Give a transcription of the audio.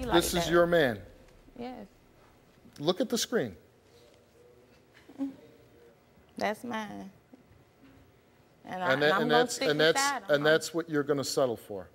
like that. This is your man. Yes. Look at the screen. That's mine. And I'm going to stick beside him. And that's what you're going to settle for.